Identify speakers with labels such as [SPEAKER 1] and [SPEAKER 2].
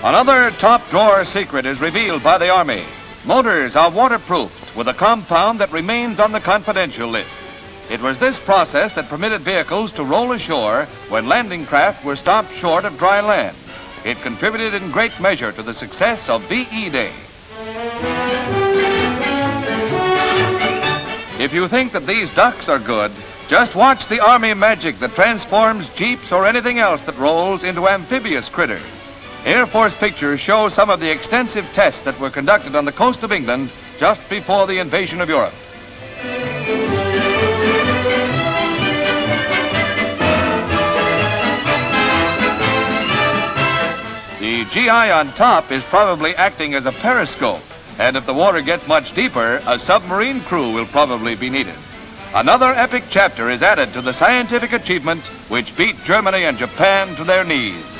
[SPEAKER 1] Another top-drawer secret is revealed by the Army. Motors are waterproofed with a compound that remains on the confidential list. It was this process that permitted vehicles to roll ashore when landing craft were stopped short of dry land. It contributed in great measure to the success of VE Day. If you think that these ducks are good, just watch the Army magic that transforms jeeps or anything else that rolls into amphibious critters. Air Force pictures show some of the extensive tests that were conducted on the coast of England just before the invasion of Europe. The GI on top is probably acting as a periscope, and if the water gets much deeper, a submarine crew will probably be needed. Another epic chapter is added to the scientific achievement which beat Germany and Japan to their knees.